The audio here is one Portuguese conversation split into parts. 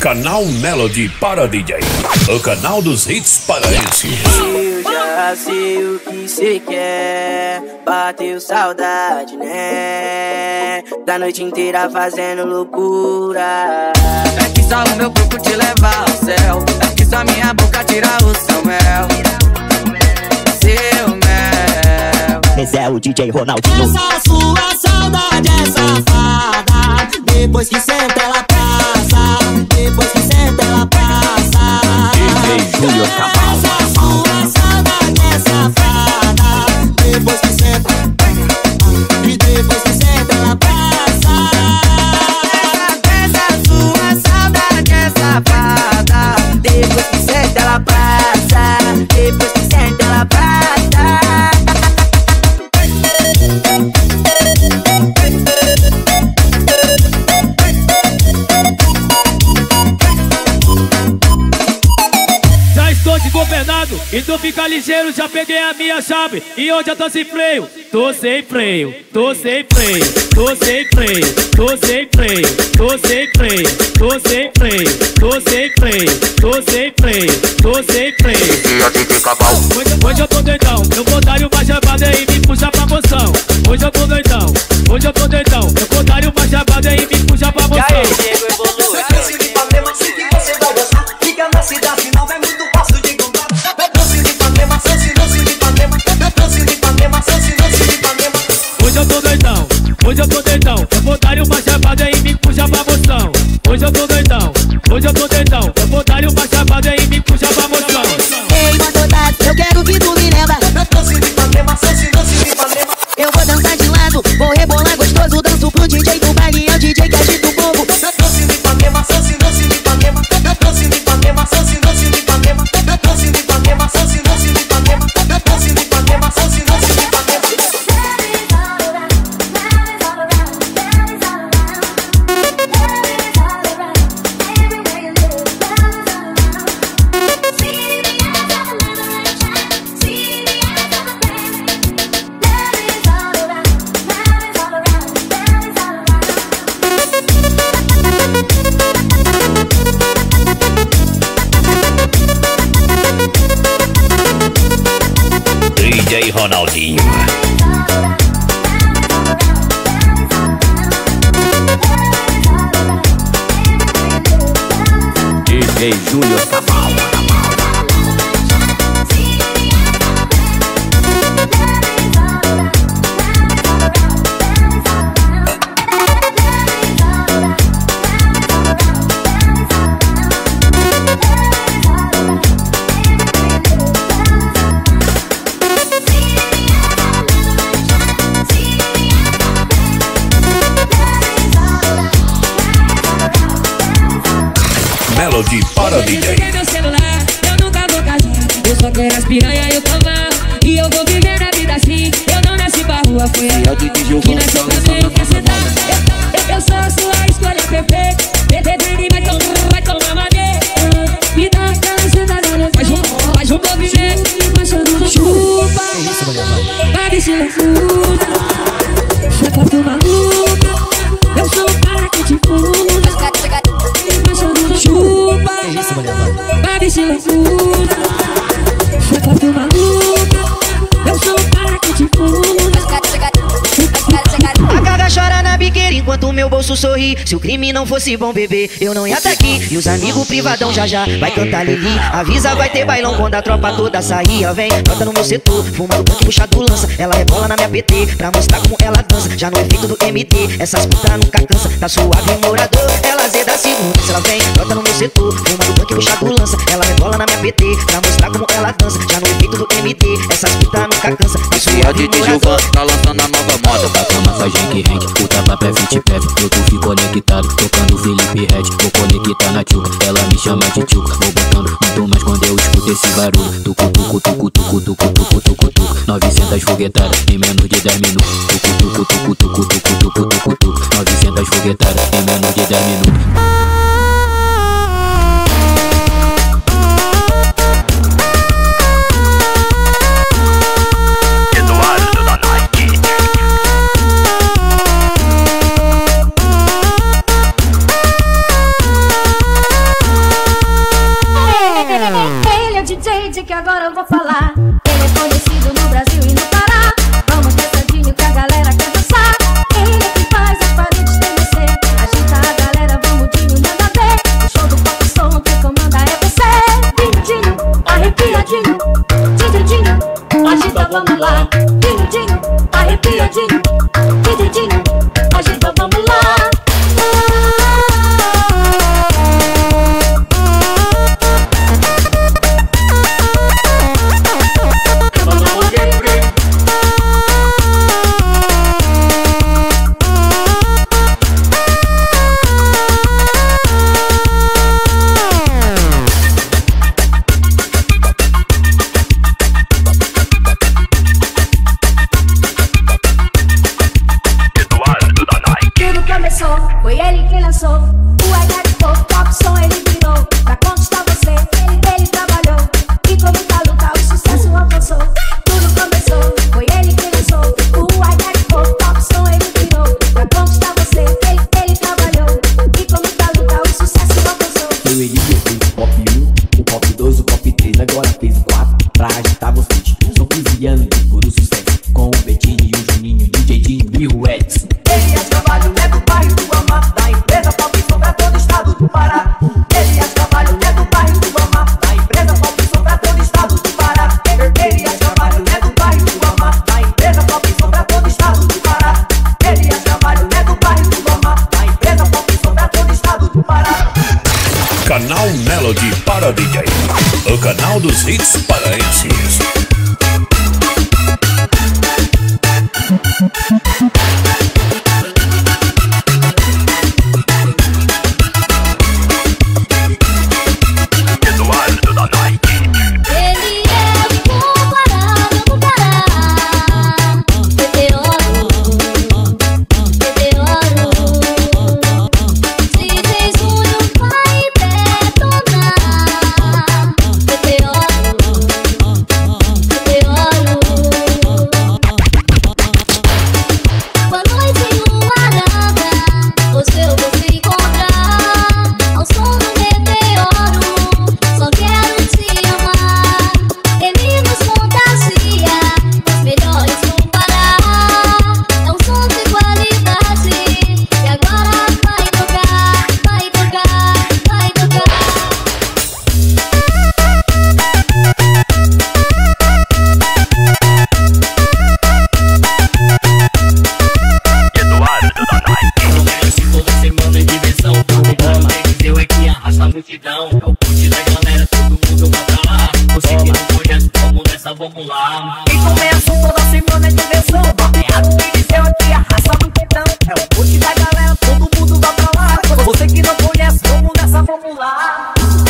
Canal Melody para DJ, o canal dos hits paraenses. Eu já sei o que cê quer, bateu saudade, né? Da noite inteira fazendo loucura. É que só o meu corpo te leva ao céu, é que só minha boca tira o seu mel. Seu mel. Esse é o DJ Ronaldinho. Essa sua saudade é safada, depois que senta ela passa, depois que senta ela passa. DJ Júnior Cabral. Essa sua saudade é safada, depois que senta, e depois que senta ela passa. Essa sua saudade é safada, depois que senta ela passa, depois que senta ela passa. Governado, e tu fica ligeiro, já peguei a minha chave. E hoje eu tô sem freio, tô sem freio, tô sem freio, tô sem freio, tô sem freio, tô sem freio, tô sem freio, tô sem freio, tô sem freio, tô sem freio. Hoje eu tô doidão, meu contrário vai chamada e me puxa pra moção. Hoje eu tô doidão, hoje eu tô doidão, meu contrário vai chamada e me puxa pra moção. E aí, Diego Evolui. Você vai gostar, fica na cidade, não é muito fácil de encontrar. Hoje eu tô doidão, hoje eu tô doidão, eu vou dar uma chapada e me puxa pra moção. Hoje eu tô doidão, hoje eu tô doidão, eu vou dar uma chapada e me puxa pra moção. Ei, Matodado, eu quero que tu me lembra. Eu vou dançar de lado, vou rebolar gostoso, danço pro DJ do baile, é o DJ que agita o povo. DJ Ronaldinho. DJ Júnior Cabral. Melody para DJ. Eu meu celular, eu nunca vou casar. Eu só quero as piranha e eu tomar. E eu vou viver a vida assim. Eu não nasci pra rua, foi ela que nasceu pra ver, quer sentar. Eu sou a sua escolha perfeita. Bebê, vai tomar maneira. Me dá aquela sentada, faz um movimento. Passando chupa, vai descer a fruta. Chega pro maluca. Eu sou o cara que te fuma. Chupa, vai descer a fruta. Chega pro maluca. Eu sou o cara que te fuma. A cara chora na biqueira enquanto meu bolso sorri. Se o crime não fosse bom, bebê, eu não ia tá aqui. E os amigos privadão já vai cantar Lili. Avisa, vai ter bailão quando a tropa toda sair. Vem, bota no meu setor, fumando tanque, puxado lança. Ela rebola na minha PT, pra mostrar como ela dança. Já no efeito do MT, essas putas nunca cansa. Tá suave morador, ela zeda segunda. Se ela vem, bota no meu setor, fumando tanque, puxado lança. Ela rebola na minha PT, pra mostrar como ela dança. Já no efeito do MT, essas putas nunca cansa. Tá suave morador, tá lançando a nova moda. Bota massagem que rende, o tapa pé 20 pé. Eu tô fico conectado, tocando Felipe Red. Vou conectar na tchuca, ela me chama de tchuca. Vou botando muito mais quando eu escuto esse barulho. Tucu, tucu, tucu, tucu, tucu, tucu, tucu, tucu. 900 foguetadas em menos de 10 minutos. Tucu, tucu, tucu, tucu, tucu, tucu, tucu, tucu. 900 foguetadas em menos de 10 minutos. que agora eu vou falar. Ele é conhecido no Brasil e no Pará. Vamos dançadinho que a galera quer dançar. Ele é que faz as paredes estremecer. Agita a galera, vamos Dinho, manda ver. O show do pop som, quem comanda é você. Dinho, arrepiadinho. Dinho, agita, vamos lá. Dinho, arrepiadinho. Dinho, agita, vamos lá. Foi ele quem lançou o Iconic Pop Som, ele virou. Pra conquistar você, ele trabalhou. E com muita luta o sucesso alcançou. Tudo começou, foi ele quem lançou o Iconic Pop Som, ele virou. Pra conquistar você, ele trabalhou. E com muita luta o sucesso alcançou. Foi ele que fez o Pop 1, o Pop 2, o Pop 3, agora fez o 4. Pra agitar vocês, são 15 anos de puro sucesso. Com o Betinho e o Juninho, DJ Dinho e o Edson. Elias Carvalho é do bairro do Amá, da empresa Pop Som pra todo o estado do Pará. Elias Carvalho é do bairro do Amá, da empresa Pop Som pra todo o estado do Pará. Elias Carvalho é do bairro do Amá, da empresa Pop Som pra todo o estado do Pará. Elias Carvalho é do bairro do Amá, da empresa Pop Som pra todo o estado do Pará. Canal Melody para DJ, o canal dos hits paraenses. Vamos lá. Quem começa toda semana é diversão. Barbeado tem Eliseu aqui, arrasta a multidão. É o post da galera, todo mundo vai pra lá. Você que não conhece, vamos nessa, vamos lá.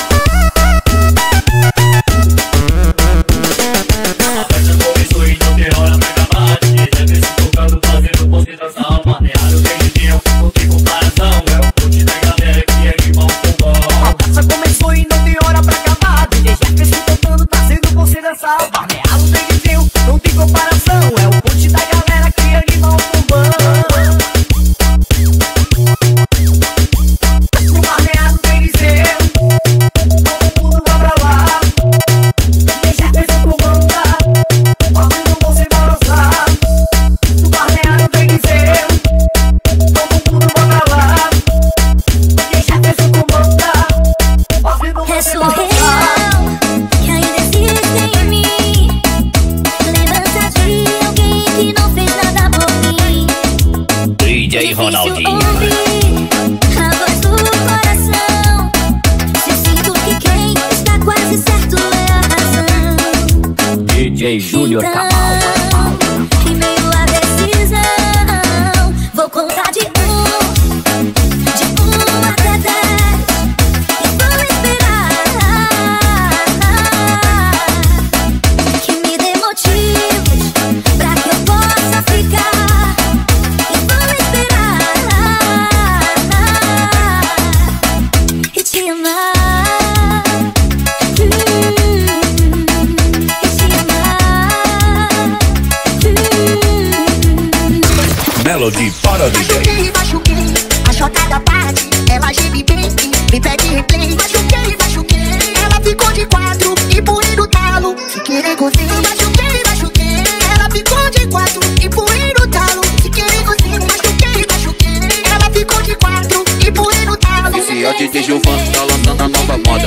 A festa começou e não tem hora pra acabar. DJ se tocando, fazendo concentração. Barbeado tem Eliseu, não tem comparação. É o post da galera que é igual ao bom. A festa começou e não tem hora pra acabar. DJ se tocando, fazendo concentração. Não tem comparação, é o ponte da galera que anima o pombão. No barreado tem Eliseu, todo mundo vai pra lá. Deixa esse pombão lá, fazendo você balançar. No barreado tem Eliseu, todo mundo vai pra lá. Deixa esse pombão lá, fazendo você balançar. DJ Ronaldinho. A voz do coração. Se sinto que quem está quase certo é a razão. DJ Júnior Cabal. Em meio à decisão, vou contar de 1 até 10 e vou esperar que me dê motivos pra que eu possa ficar. Melody para DJ. Machuquei, a jogada parte, ela geme bem, me pede replay. Machuquei, ela ficou de 4 e pulei no talo. DJ Gilvan tá lançando a nova moda.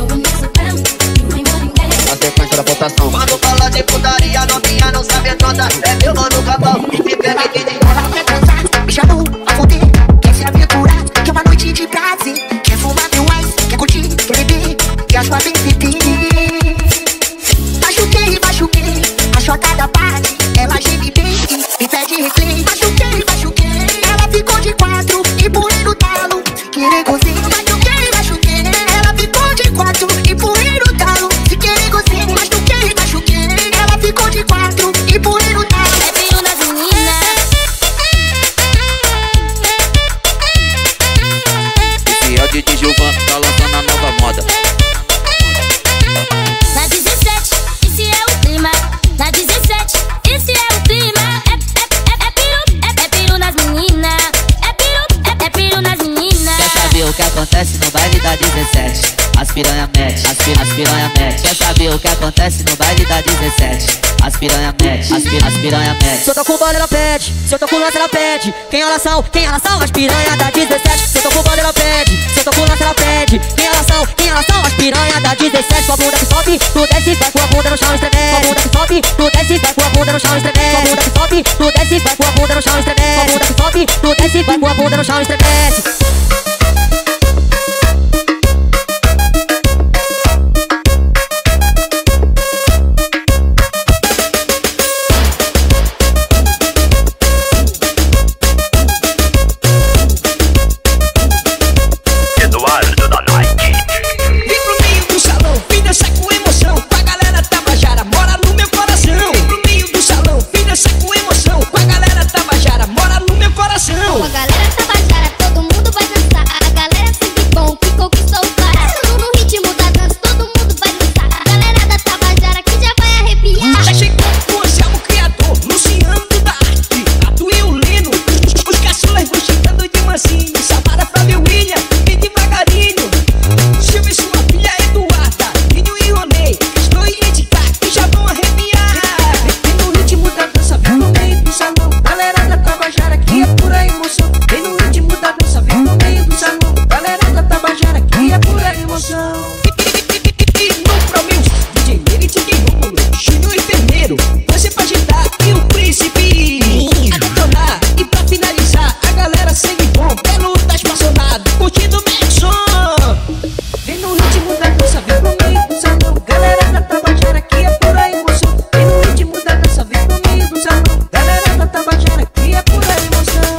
A sequência da votação. Quando fala de putaria, novinha não sabe a toda. É meu mano capão, e se pega aqui de Ela quer transar, me chamou a foder. Quer se aventurar, quer uma noite de prazer. Quer fumar meu ice, quer curtir, quer beber. Quer sua bem beber. Machuquei, a chota da parte. Ela geme bem e pede replay. Machuquei, ela ficou de 4 e pulei no talo. Se querer gozar. Machuquei, ela ficou de 4 e pulei no talo. Se querer gozar. Machuquei, ela ficou de 4 e pulei no talo. É brilho nas meninas. Esse é o DJ Gilvan tá lançando a nova moda. Na 17, esse é o clima. Na 17, esse é o clima. É piru nas meninas. É piru nas meninas. Quer saber o que acontece no baile da 17? As piranha mete, as piranha mete. Quer saber o que acontece no baile da 17? As piranha mete, as piranha mete. Se eu tô com banda ela pede, se eu tô com lança ela pede. Quem elas são? As piranha da 17. Se eu tô com banda ela pede, se eu tô com lança ela pede. Quem elas são? As piranha da 17. Com a bunda que sobe, tu desce, vai com a bunda no chão estremece. Com a bunda que sobe, tu desce, vai com a bunda no chão estremece. Com a bunda que sobe, tu desce, vai com a bunda no chão estremece. Com a bunda que sobe, tu desce, vai com a bunda no chão estremece. Com a galera tabajara, todo mundo vai dançar. A galera sempre bom que conquistou o cara. No ritmo da dança, todo mundo vai dançar. A galera da tabajara que já vai arrepiar. Já chegou o Anselmo Criador, Luciano da Arte, Tato e o Lino. Os caçulas vão chegando de mansinho. Samara, Flávio, William, bem devagarinho. Silvio e sua filha Eduarda, Vinho e Ronei, Estou e Edgar, que já vão arrepiar. Vem no ritmo da dança, vem no meio do salão. Galera da tabajara que é pura emoção. Vem no ritmo da dança, vem no meio do salão. Galera da tabajara que é pura emoção. E no Promils, DJ Nery, DJ Rômulo, Júnior Enfermeiro, você pra agitar e o príncipe a detonar. E pra finalizar, a galera sangue bom, belo tá espaçonado, curtindo o meu som. Vem no ritmo da dança, vem no meio do salão. Galera da tabajara que é pura emoção. Vem no ritmo da dança, vem no meio do salão. Galera da tabajara que é pura emoção.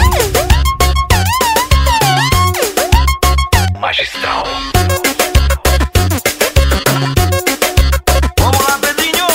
Magistral. Vamos lá, Pedrinho!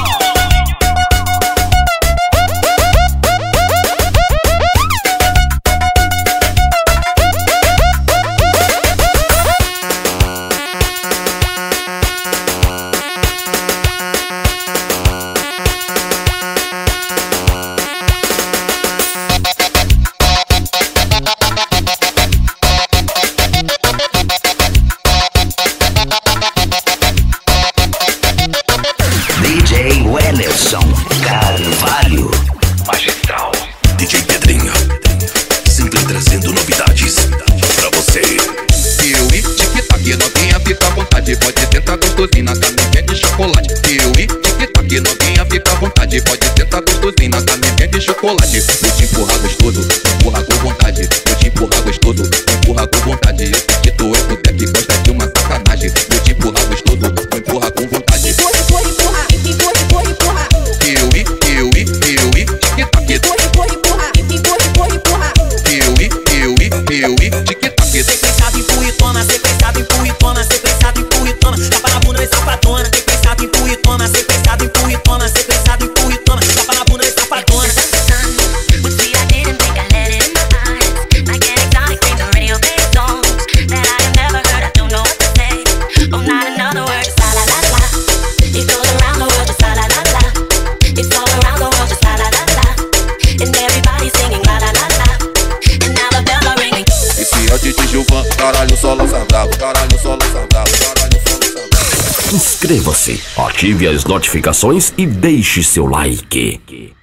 DJ Wellerson Carvalho. Magistral. DJ Pedrinho. Sempre trazendo novidades pra você. Piuí, tic-tac, novinha, fica à vontade. Pode tentar gostosinho na caminha de chocolate. Piuí, tic-tac, novinha, fica à vontade. Pode tentar gostosinho na caminha de chocolate. Vou te empurrar gostoso, empurrar com vontade. Vou te empurrar gostoso, empurrar com vontade. Eu sei que tu é puta que gosta de uma sacanagem. Vou te empurrar gostoso, empurrar com vontade. Piuí, piuí, piuí, tic-tac. Piuí, piuí, piuí, tic-tac. Sequenciado em purritona, sequenciado em purritona, sequenciado em purritona. Tapa na bunda e safadona. Sequenciado em purritona, sequenciado em purritona, sequenciado em purritona. Tapa na bunda e safadona. DJ Gilvan, caralho, solo sargado, caralho, solo sargado, caralho, solo sargado. Inscreva-se, ative as notificações e deixe seu like.